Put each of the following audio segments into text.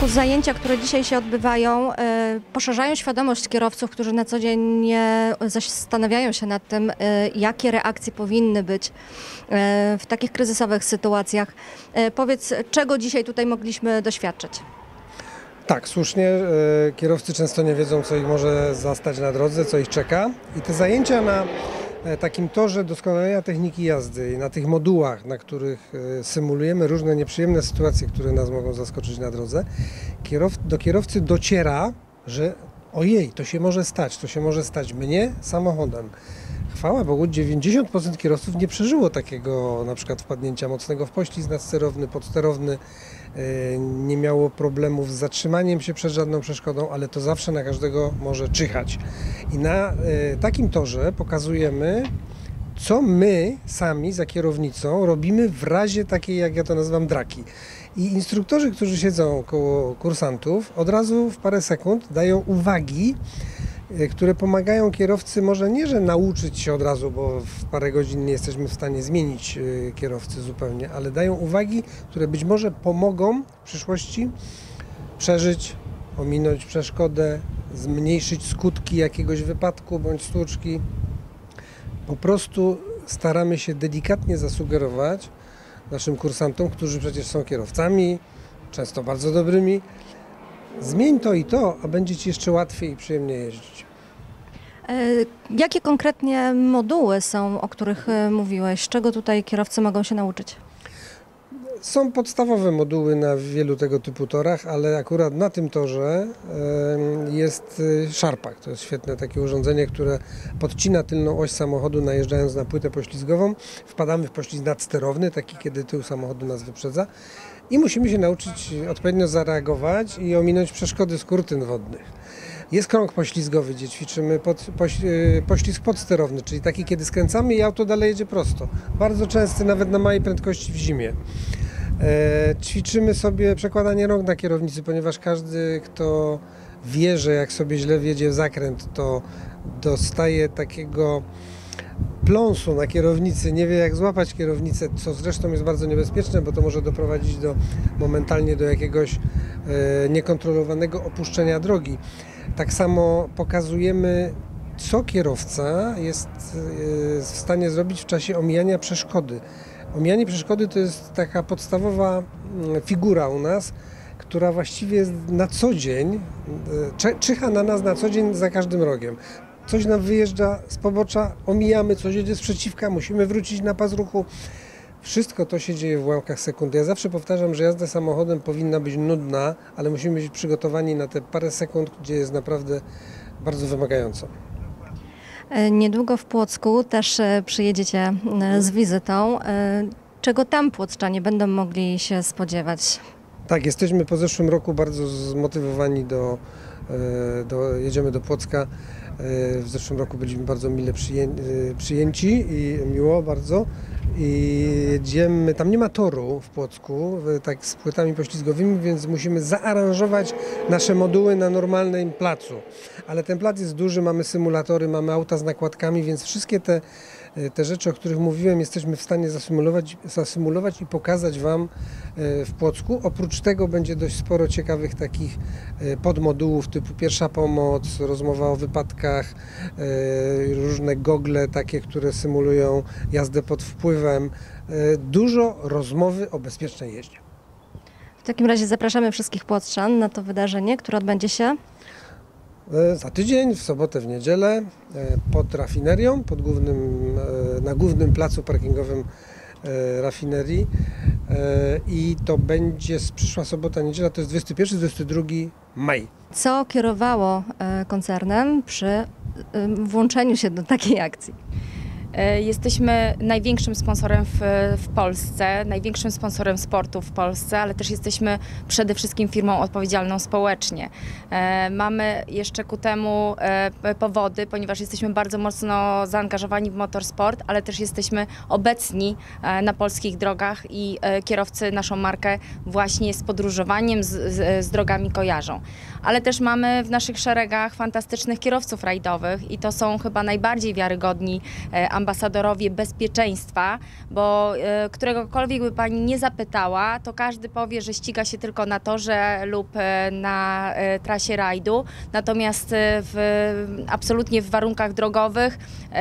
Marku, zajęcia, które dzisiaj się odbywają, poszerzają świadomość kierowców, którzy na co dzień nie zastanawiają się nad tym, jakie reakcje powinny być w takich kryzysowych sytuacjach. Powiedz, czego dzisiaj tutaj mogliśmy doświadczyć? Tak, słusznie. Kierowcy często nie wiedzą, co ich może zastać na drodze, co ich czeka. I te zajęcia na takim torze doskonalenia techniki jazdy i na tych modułach, na których symulujemy różne nieprzyjemne sytuacje, które nas mogą zaskoczyć na drodze, do kierowcy dociera, że ojej, to się może stać mnie samochodem. Chwała Bogu, 90% kierowców nie przeżyło takiego na przykład wpadnięcia mocnego w poślizg nadsterowny, podsterowny, nie miało problemów z zatrzymaniem się przed żadną przeszkodą, ale to zawsze na każdego może czyhać. I na takim torze pokazujemy, co my sami za kierownicą robimy w razie takiej, jak ja to nazywam, draki. I instruktorzy, którzy siedzą koło kursantów, od razu w parę sekund dają uwagi, które pomagają kierowcy, może nie, że nauczyć się od razu, bo w parę godzin nie jesteśmy w stanie zmienić kierowcy zupełnie, ale dają uwagi, które być może pomogą w przyszłości przeżyć, ominąć przeszkodę, zmniejszyć skutki jakiegoś wypadku bądź stłuczki. Po prostu staramy się delikatnie zasugerować naszym kursantom, którzy przecież są kierowcami, często bardzo dobrymi, zmień to i to, a będzie Ci jeszcze łatwiej i przyjemniej jeździć. Jakie konkretnie moduły są, o których mówiłeś? Czego tutaj kierowcy mogą się nauczyć? Są podstawowe moduły na wielu tego typu torach, ale akurat na tym torze jest szarpak. To jest świetne takie urządzenie, które podcina tylną oś samochodu, najeżdżając na płytę poślizgową. Wpadamy w poślizg nadsterowny, taki kiedy tył samochodu nas wyprzedza i musimy się nauczyć odpowiednio zareagować i ominąć przeszkody z kurtyn wodnych. Jest krąg poślizgowy, gdzie ćwiczymy poślizg podsterowny, czyli taki, kiedy skręcamy i auto dalej jedzie prosto. Bardzo częsty, nawet na małej prędkości w zimie. Ćwiczymy sobie przekładanie rąk na kierownicy, ponieważ każdy, kto wie, że jak sobie źle wjedzie w zakręt, to dostaje takiego pląsu na kierownicy, nie wie jak złapać kierownicę, co zresztą jest bardzo niebezpieczne, bo to może doprowadzić momentalnie do jakiegoś niekontrolowanego opuszczenia drogi. Tak samo pokazujemy, co kierowca jest w stanie zrobić w czasie omijania przeszkody. Omijanie przeszkody to jest taka podstawowa figura u nas, która właściwie jest na co dzień, czyha na nas na co dzień za każdym rogiem. Coś nam wyjeżdża z pobocza, omijamy, coś jedzie z przeciwka, musimy wrócić na pas ruchu. Wszystko to się dzieje w ułamkach sekundy. Ja zawsze powtarzam, że jazda samochodem powinna być nudna, ale musimy być przygotowani na te parę sekund, gdzie jest naprawdę bardzo wymagająco. Niedługo w Płocku też przyjedziecie z wizytą. Czego tam płockczanie będą mogli się spodziewać? Tak, jesteśmy po zeszłym roku bardzo zmotywowani jedziemy do Płocka. W zeszłym roku byliśmy bardzo mile przyjęci i miło bardzo. I jedziemy, tam nie ma toru w Płocku, tak z płytami poślizgowymi, więc musimy zaaranżować nasze moduły na normalnym placu. Ale ten plac jest duży, mamy symulatory, mamy auta z nakładkami, więc wszystkie te rzeczy, o których mówiłem, jesteśmy w stanie zasymulować i pokazać Wam w Płocku. Oprócz tego będzie dość sporo ciekawych takich podmodułów typu pierwsza pomoc, rozmowa o wypadkach, różne gogle takie, które symulują jazdę pod wpływem. Dużo rozmowy o bezpiecznej jeździe. W takim razie zapraszamy wszystkich płockczan na to wydarzenie, które odbędzie się za tydzień, w sobotę, w niedzielę, pod rafinerią, na głównym placu parkingowym rafinerii i to będzie przyszła sobota, niedziela, to jest 21-22 maj. Co kierowało koncernem przy włączeniu się do takiej akcji? Jesteśmy największym sponsorem w Polsce, największym sponsorem sportu w Polsce, ale też jesteśmy przede wszystkim firmą odpowiedzialną społecznie. Mamy jeszcze ku temu powody, ponieważ jesteśmy bardzo mocno zaangażowani w motorsport, ale też jesteśmy obecni na polskich drogach i kierowcy naszą markę właśnie z podróżowaniem, z drogami kojarzą. ale też mamy w naszych szeregach fantastycznych kierowców rajdowych i to są chyba najbardziej wiarygodni ambasadorowie bezpieczeństwa, bo któregokolwiek by pani nie zapytała, to każdy powie, że ściga się tylko na torze lub na trasie rajdu, natomiast absolutnie w warunkach drogowych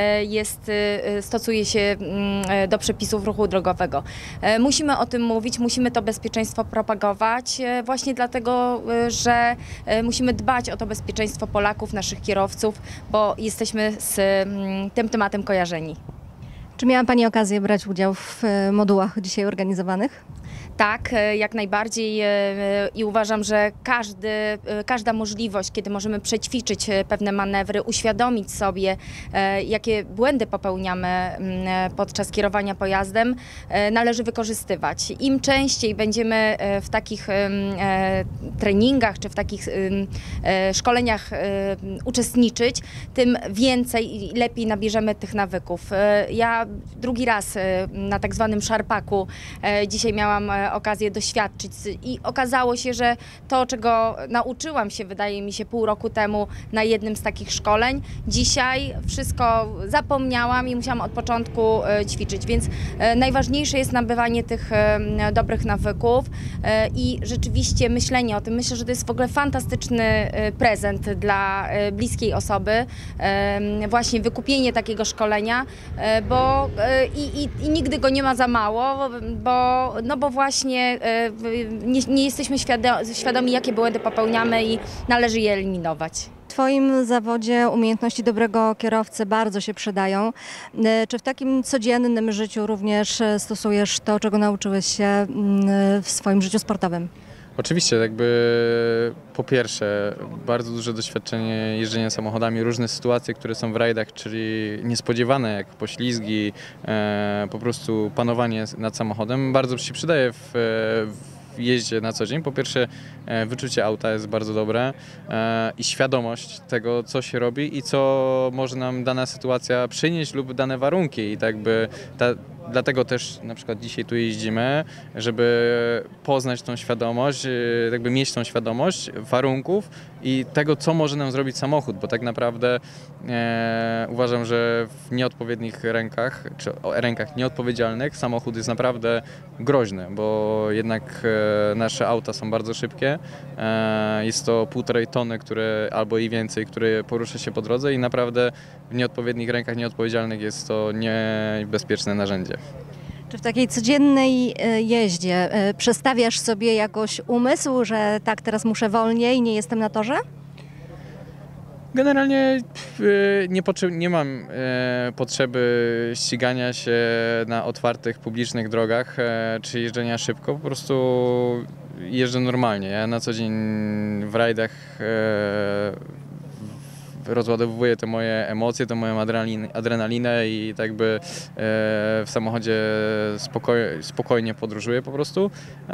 stosuje się do przepisów ruchu drogowego. Musimy o tym mówić, musimy to bezpieczeństwo propagować właśnie dlatego, że musimy dbać o to bezpieczeństwo Polaków, naszych kierowców, bo jesteśmy z tym tematem kojarzeni. Czy miała Pani okazję brać udział w modułach dzisiaj organizowanych? Tak, jak najbardziej i uważam, że każda możliwość, kiedy możemy przećwiczyć pewne manewry, uświadomić sobie, jakie błędy popełniamy podczas kierowania pojazdem, należy wykorzystywać. Im częściej będziemy w takich treningach czy w takich szkoleniach uczestniczyć, tym więcej i lepiej nabierzemy tych nawyków. Ja drugi raz na tak zwanym szarpaku dzisiaj miałam okazję doświadczyć i okazało się, że to, czego nauczyłam się, wydaje mi się, pół roku temu na jednym z takich szkoleń, dzisiaj wszystko zapomniałam i musiałam od początku ćwiczyć, więc najważniejsze jest nabywanie tych dobrych nawyków i rzeczywiście myślenie o tym. Myślę, że to jest w ogóle fantastyczny prezent dla bliskiej osoby, właśnie wykupienie takiego szkolenia, bo i nigdy go nie ma za mało, bo właśnie nie jesteśmy świadomi, jakie błędy popełniamy i należy je eliminować. W Twoim zawodzie umiejętności dobrego kierowcy bardzo się przydają. Czy w takim codziennym życiu również stosujesz to, czego nauczyłeś się w swoim życiu sportowym? Oczywiście, po pierwsze bardzo duże doświadczenie jeżdżenia samochodami, różne sytuacje, które są w rajdach, czyli niespodziewane jak poślizgi, po prostu panowanie nad samochodem bardzo się przydaje w jeździe na co dzień. Po pierwsze wyczucie auta jest bardzo dobre i świadomość tego, co się robi i co może nam dana sytuacja przynieść lub dane warunki i dlatego też na przykład dzisiaj tu jeździmy, żeby poznać tą świadomość, mieć tą świadomość warunków i tego, co może nam zrobić samochód, bo tak naprawdę uważam, że w nieodpowiednich rękach, czy rękach nieodpowiedzialnych samochód jest naprawdę groźny, bo jednak nasze auta są bardzo szybkie, jest to 1,5 tony, albo i więcej, które porusza się po drodze i naprawdę w nieodpowiednich rękach nieodpowiedzialnych jest to niebezpieczne narzędzie. Czy w takiej codziennej jeździe przestawiasz sobie jakoś umysł, że tak, teraz muszę wolniej, nie jestem na torze? Generalnie nie mam potrzeby ścigania się na otwartych, publicznych drogach czy jeżdżenia szybko, po prostu jeżdżę normalnie. Ja na co dzień w rajdach rozładowuję te moje emocje, tę moją adrenalinę i w samochodzie spokojnie podróżuję po prostu.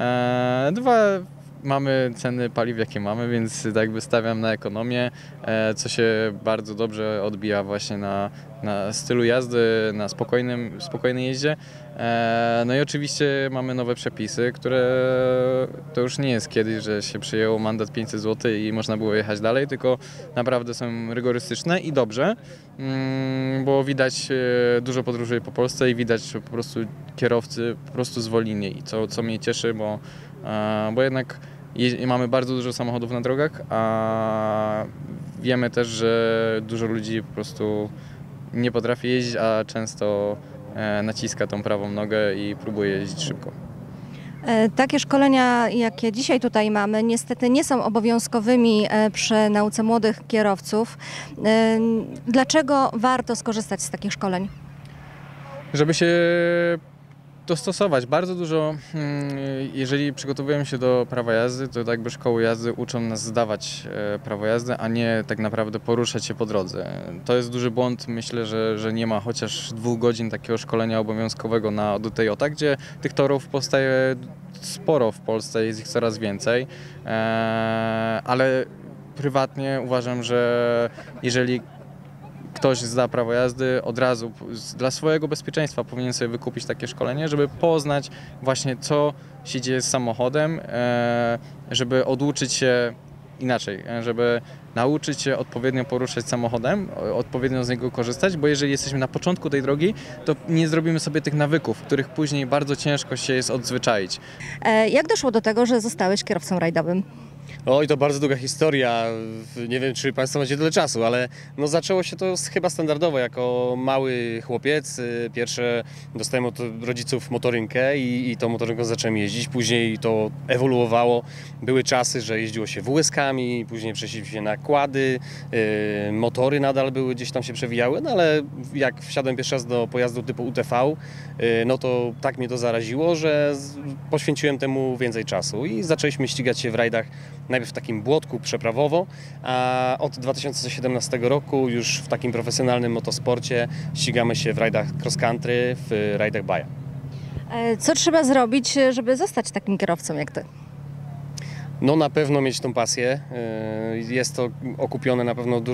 Mamy ceny paliw, jakie mamy, więc stawiam na ekonomię, co się bardzo dobrze odbija właśnie na stylu jazdy, na spokojnej jeździe. No i oczywiście mamy nowe przepisy, które to już nie jest kiedyś, że się przyjęło mandat 500 zł i można było jechać dalej, tylko naprawdę są rygorystyczne i dobrze, bo widać, dużo podróżuję po Polsce i widać, że po prostu kierowcy po prostu zwolnili, co mnie cieszy, bo jednak mamy bardzo dużo samochodów na drogach, a wiemy też, że dużo ludzi po prostu nie potrafi jeździć, a często naciska tą prawą nogę i próbuje jeździć szybko. Takie szkolenia, jakie dzisiaj tutaj mamy, niestety nie są obowiązkowymi przy nauce młodych kierowców. Dlaczego warto skorzystać z takich szkoleń? Żeby się dostosować. Bardzo dużo, jeżeli przygotowujemy się do prawa jazdy, to szkoły jazdy uczą nas zdawać prawo jazdy, a nie tak naprawdę poruszać się po drodze. To jest duży błąd. Myślę, że nie ma chociaż 2 godzin takiego szkolenia obowiązkowego na DTJ, gdzie tych torów powstaje sporo w Polsce, jest ich coraz więcej, ale prywatnie uważam, że jeżeli ktoś zda prawo jazdy, od razu dla swojego bezpieczeństwa powinien sobie wykupić takie szkolenie, żeby poznać właśnie, co się dzieje z samochodem, żeby oduczyć się inaczej, żeby nauczyć się odpowiednio poruszać samochodem, odpowiednio z niego korzystać, bo jeżeli jesteśmy na początku tej drogi, to nie zrobimy sobie tych nawyków, których później bardzo ciężko się jest odzwyczaić. Jak doszło do tego, że zostałeś kierowcą rajdowym? Oj, to bardzo długa historia. Nie wiem, czy Państwo macie tyle czasu, ale no zaczęło się to chyba standardowo. Jako mały chłopiec pierwsze dostałem od rodziców motorynkę i tą motorynką zacząłem jeździć. Później to ewoluowało. Były czasy, że jeździło się WS-kami, później przeszliśmy się na quady, motory nadal były, gdzieś tam się przewijały, no ale jak wsiadłem pierwszy raz do pojazdu typu UTV, no to tak mnie to zaraziło, że poświęciłem temu więcej czasu i zaczęliśmy ścigać się w rajdach. Najpierw w takim błotku przeprawowo, a od 2017 roku już w takim profesjonalnym motosporcie ścigamy się w rajdach cross country, w rajdach Baja. Co trzeba zrobić, żeby zostać takim kierowcą jak ty? No na pewno mieć tą pasję. Jest to okupione na pewno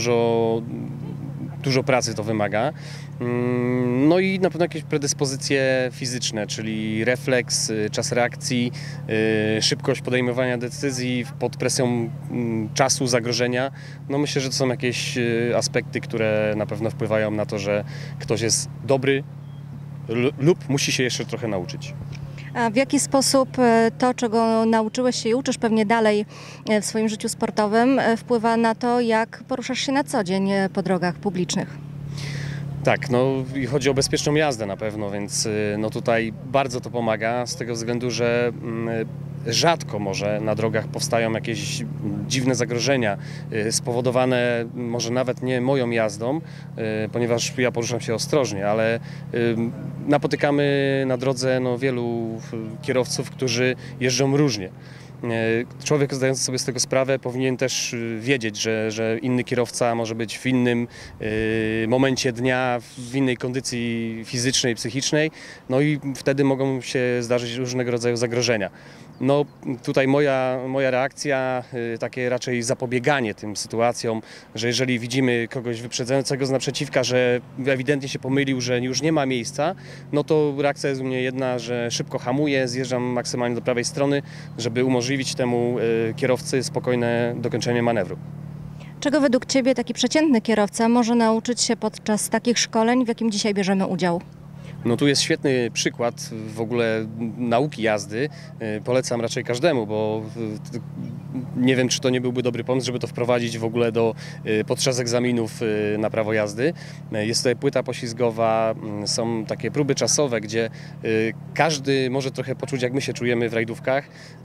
dużo pracy to wymaga. No i na pewno jakieś predyspozycje fizyczne, czyli refleks, czas reakcji, szybkość podejmowania decyzji pod presją czasu, zagrożenia. No myślę, że to są jakieś aspekty, które na pewno wpływają na to, że ktoś jest dobry lub musi się jeszcze trochę nauczyć. A w jaki sposób to, czego nauczyłeś się i uczysz pewnie dalej w swoim życiu sportowym, wpływa na to, jak poruszasz się na co dzień po drogach publicznych? Tak, no i chodzi o bezpieczną jazdę na pewno, więc no tutaj bardzo to pomaga z tego względu, że rzadko może na drogach powstają jakieś dziwne zagrożenia spowodowane może nawet nie moją jazdą, ponieważ ja poruszam się ostrożnie, ale napotykamy na drodze no, wielu kierowców, którzy jeżdżą różnie. Człowiek, zdający sobie z tego sprawę, powinien też wiedzieć, że inny kierowca może być w innym momencie dnia, w innej kondycji fizycznej, psychicznej, no i wtedy mogą się zdarzyć różnego rodzaju zagrożenia. No tutaj moja reakcja, takie raczej zapobieganie tym sytuacjom, że jeżeli widzimy kogoś wyprzedzającego z naprzeciwka, że ewidentnie się pomylił, że już nie ma miejsca, no to reakcja jest u mnie jedna, że szybko hamuję, zjeżdżam maksymalnie do prawej strony, żeby umożliwić temu kierowcy spokojne dokończenie manewru. Czego według Ciebie taki przeciętny kierowca może nauczyć się podczas takich szkoleń, w jakim dzisiaj bierzemy udział? No tu jest świetny przykład w ogóle nauki jazdy. Polecam raczej każdemu, bo nie wiem, czy to nie byłby dobry pomysł, żeby to wprowadzić w ogóle podczas egzaminów na prawo jazdy. Jest tutaj płyta poślizgowa, są takie próby czasowe, gdzie każdy może trochę poczuć, jak my się czujemy w rajdówkach,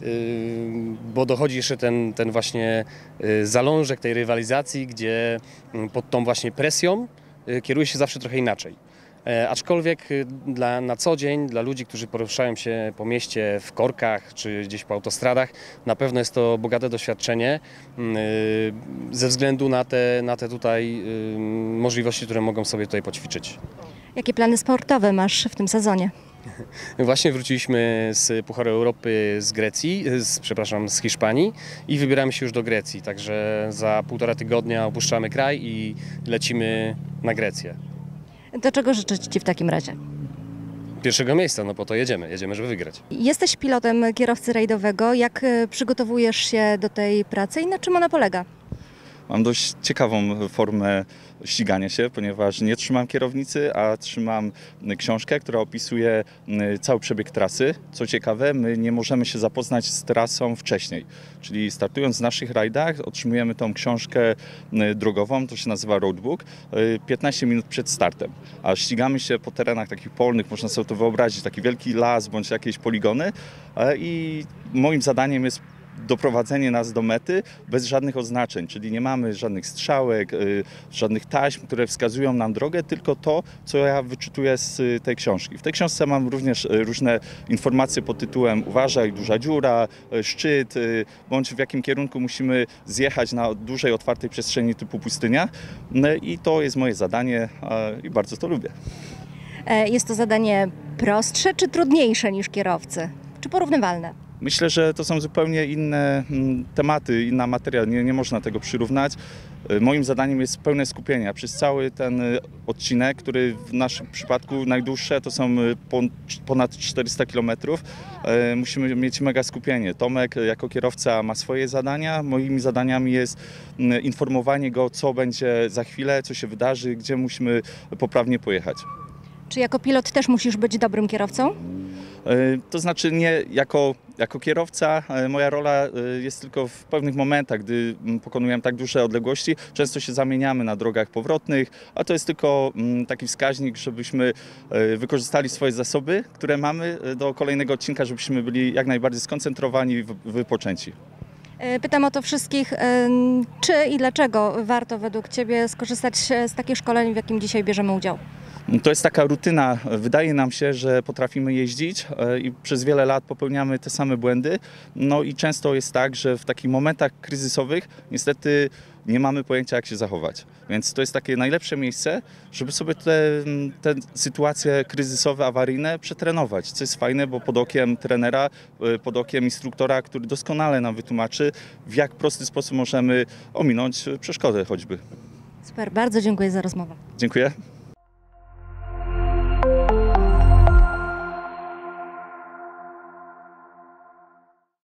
bo dochodzi jeszcze ten właśnie zalążek tej rywalizacji, gdzie pod tą właśnie presją kieruje się zawsze trochę inaczej. Aczkolwiek na co dzień, dla ludzi, którzy poruszają się po mieście w korkach czy gdzieś po autostradach, na pewno jest to bogate doświadczenie ze względu na te tutaj możliwości, które mogą sobie tutaj poćwiczyć. Jakie plany sportowe masz w tym sezonie? Właśnie wróciliśmy z Pucharu Europy z Grecji, z Hiszpanii i wybieramy się już do Grecji, także za 1,5 tygodnia opuszczamy kraj i lecimy na Grecję. Do czego życzę Ci w takim razie? Pierwszego miejsca, no po to jedziemy, żeby wygrać. Jesteś pilotem kierowcy rajdowego. Jak przygotowujesz się do tej pracy i na czym ona polega? Mam dość ciekawą formę ścigania się, ponieważ nie trzymam kierownicy, a trzymam książkę, która opisuje cały przebieg trasy. Co ciekawe, my nie możemy się zapoznać z trasą wcześniej, czyli startując w naszych rajdach otrzymujemy tą książkę drogową, to się nazywa roadbook, 15 minut przed startem, a ścigamy się po terenach takich polnych, można sobie to wyobrazić, taki wielki las bądź jakieś poligony i moim zadaniem jest doprowadzenie nas do mety bez żadnych oznaczeń, czyli nie mamy żadnych strzałek, żadnych taśm, które wskazują nam drogę, tylko to, co ja wyczytuję z tej książki. W tej książce mam również różne informacje pod tytułem uważaj, duża dziura, szczyt, bądź w jakim kierunku musimy zjechać na dużej, otwartej przestrzeni typu pustynia. I to jest moje zadanie i bardzo to lubię. Jest to zadanie prostsze czy trudniejsze niż kierowcy? Czy porównywalne? Myślę, że to są zupełnie inne tematy, inna materia, nie można tego przyrównać. Moim zadaniem jest pełne skupienie przez cały ten odcinek, który w naszym przypadku najdłuższe to są ponad 400 km. Musimy mieć mega skupienie. Tomek jako kierowca ma swoje zadania, moimi zadaniami jest informowanie go, co będzie za chwilę, co się wydarzy, gdzie musimy poprawnie pojechać. Czy jako pilot też musisz być dobrym kierowcą? To znaczy nie jako kierowca, moja rola jest tylko w pewnych momentach, gdy pokonujemy tak duże odległości. Często się zamieniamy na drogach powrotnych, a to jest tylko taki wskaźnik, żebyśmy wykorzystali swoje zasoby, które mamy do kolejnego odcinka, żebyśmy byli jak najbardziej skoncentrowani i wypoczęci. Pytam o to wszystkich, czy i dlaczego warto według Ciebie skorzystać z takich szkoleń, w jakim dzisiaj bierzemy udział? To jest taka rutyna. Wydaje nam się, że potrafimy jeździć i przez wiele lat popełniamy te same błędy. No i często jest tak, że w takich momentach kryzysowych niestety nie mamy pojęcia, jak się zachować. Więc to jest takie najlepsze miejsce, żeby sobie te sytuacje kryzysowe, awaryjne przetrenować. Co jest fajne, bo pod okiem trenera, pod okiem instruktora, który doskonale nam wytłumaczy, w jak prosty sposób możemy ominąć przeszkodę choćby. Super, bardzo dziękuję za rozmowę. Dziękuję.